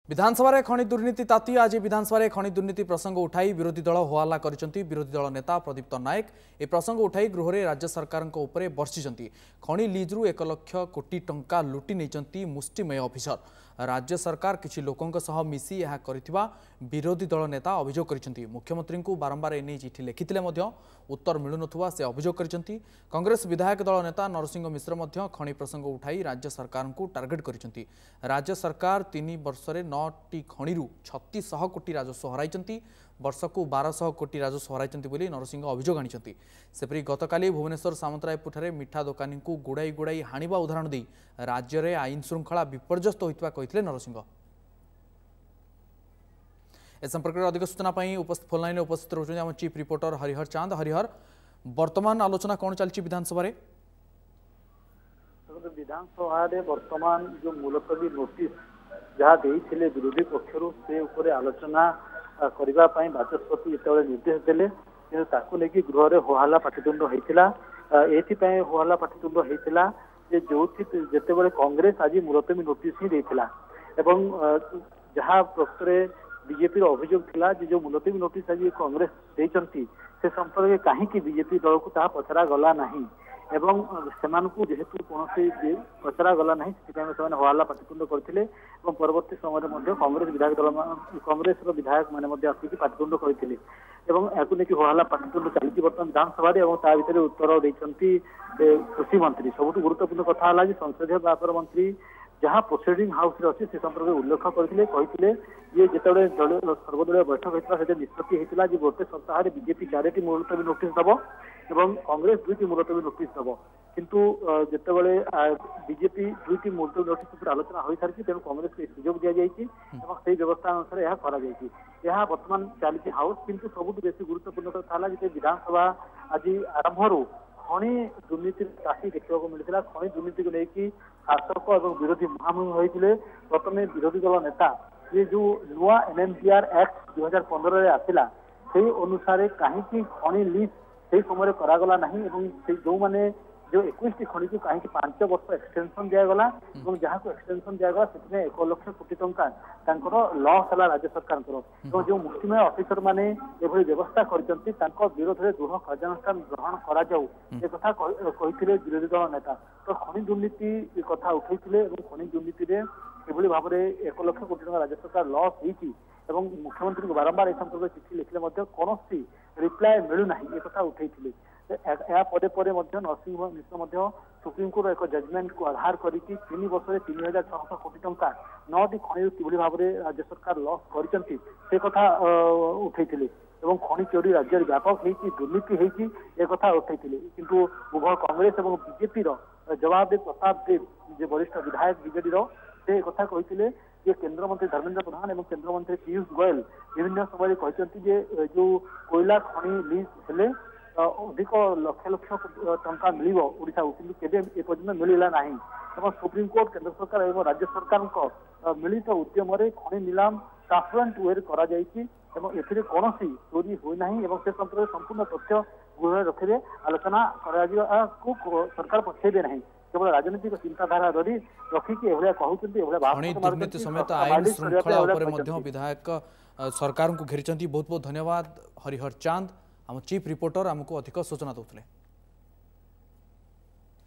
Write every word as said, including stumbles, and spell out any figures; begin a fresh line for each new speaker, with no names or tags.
विधानसभा खनि दुर्नीति ताती आज विधानसभा खनि दुर्नीति प्रसंग उठाई विरोधी दल होहल्ला करिसेंती। विरोधी दल नेता प्रदीप्त नायक ए प्रसंग उठाई गृह में राज्य सरकार उपरे बर्षिंट। खनि लीज्रु एक लक्ष कोटी टंका लुटि नहीं मुष्टिमेय अफिसर। राज्य सरकार किछि लोकों सह मिसी यह करिथिबा विरोधी दल नेता अभियोग करिसेंती। मुख्यमंत्री को बारंबार एने चिठी लिखिथिले मध्य उत्तर मिलुनथुवा से अभियोग करिसेंती। कांग्रेस विधायक दल नेता नरसिंह मिश्र मध्य खनि प्रसंग उठाई राज्य सरकार को टार्गेट करिसेंती। राज्य सरकार तीन वर्ष में नौटी खणिरु छत्तीस कोटी राजस्व हराई वर्ष को बारश कोटी राजस्व हराई नरसिंह अभियोग आनी। सेपरी गतकाली भुवनेश्वर सामंतरायपुर मिठा दोकानी को गुड़ाई गुड़ाई हाणिबा उदाहरण दे राज्य में आईन श्रृंखला विपर्यस्त होता कहते नरसिंह। ए संपर्क में अधिक सूचना उपस्थित फोन लाइन उपस्थित रही आम चीफ रिपोर्टर हरिहर चांद। हरिहर, वर्तमान आलोचना कौन चलती विधानसभा
विधानसभा वर्तमान जो मुलतवी नोटिस जहाँ देते विरोधी पक्षर से उपर आलोचना करने बाचस्पति जो निर्देश देले कि लेकिन गृह में होहल्ला पाटितुंड होता। ये होहल्ला पाटितुंड होता जो जिते कांग्रेस आज मुलतवी नोटिस ही देता एवं जहाँ प्रकृत बीजेपी अभियोग थिला जो मुलतवी नोटिस आज कांग्रेस देचंती से संपर्क कहीं बीजेपी दल को पचरा गला नहीं एवं सेमानकु जेहेतु कौन पचरा गला नहीं से होहल्ला पाटितुंड करते परवर्ती समय कांग्रेस विधायक दल कांग्रेस विधायक मैंने आसिक पाटितुंड करते या लेकिन होहल्ला पाटितुंड चलती बर्तमान विधानसभा ता भर उत्तर देते कृषि मंत्री। सबुठ गुरुत्वपूर्ण कथा है संसदीय व्यापार मंत्री जहाँ प्रोसीडिंग हाउस अच्छे से संपर्क में उल्लेख करते ये जिते सर्वदलीय बैठक होता है निष्पत्ति होता है गोटे सप्ताह बीजेपी चारोटी मुलतवी नोटिस दब एवं कांग्रेस दुईटी मुलतवी नोटिस दब किंतु जितेबाला बीजेपी दुईटी मुलतवी नोटिस पर आलोचना हो सारी तेणु कांग्रेस को सुजोग दि जाए व्यवस्था अनुसार यह करा बर्तमान चलती हाउस किंतु सबुठ बेस गुरुत्वपूर्ण कथा है जिते विधानसभा आज आरंभ खनि दुर्नीति ताती देखा मिलता। खनि दुर्नीति को लेकिन शासक और विरोधी मुहांमुही होते प्रथम विरोधी दल नेता ये जो नुआ एनएमपीआर एक्ट दुई हजार पंद्रह आसला से अनुसार कहीं खनि लीज से समय करागला नहीं जो मैंने जो इक्कीस खनि को कहीं पांच वर्ष एक्सटेंशन दिगला और जहाँ को एक्सटेंशन दिगला से एक लक्ष कोटी टंका लॉस है राज्य सरकार तो जो मुष्टिमेय अफिसर मैंने ये व्यवस्था कर विरोध में दृढ़ कार्यानुष्ठान ग्रहण करा कहते विरोधी दल नेता। तो खनि दुर्नीति कथा उठे खनि दुर्नीति किभली भाव में एक लक्ष कोटी टंका राज्य सरकार लॉस होती मुख्यमंत्री को बारंबार ए संपर्क चिठी लिखले कौन रिप्लाय मिलूना ये कथा उठे या पदे पदे नरसिंह मिश्र सुप्रीमकोर्ट एक जजमेंट को आधार करी तीन वर्ष में तीन हजार छह कोटी टंका नौटी खनि कि भाव में राज्य सरकार लॉस कर कथा उठे खनि चोरी राज्य व्यापक होती दुर्नीति होती एक कथा उठे किंतु उभय कांग्रेस और बीजेपी जवाब दे प्रताप देव जो वरिष्ठ विधायक बीजेडी से कथा कहते ये केंद्र मंत्री धर्मेंद्र प्रधान और केंद्र मंत्री पीयूष गोयल विभिन्न समय कहते जो कोयला खनि लीज हेले अधिक लक्ष लक्ष टंका मिल ओडिशा को कि एपर्यंत मिलला ना सुप्रीमकोर्ट केंद्र सरकार और राज्य सरकार मिलित उद्यम खनि निलाम ट्रांसपेरेंट वे कर कौन चोरी होना से संपर्क संपूर्ण तथ्य गृह रखे आलोचना को सरकार पछेबे ना केवल राजनीतिक चिंताधारा धरी रखिकी
दुर्नीति समेत आईन श्रृंखला विधायक सरकार को घेरी। बहुत बहुत धन्यवाद हरिहर चांद आम चीफ रिपोर्टर आमको अधिक सूचना देते।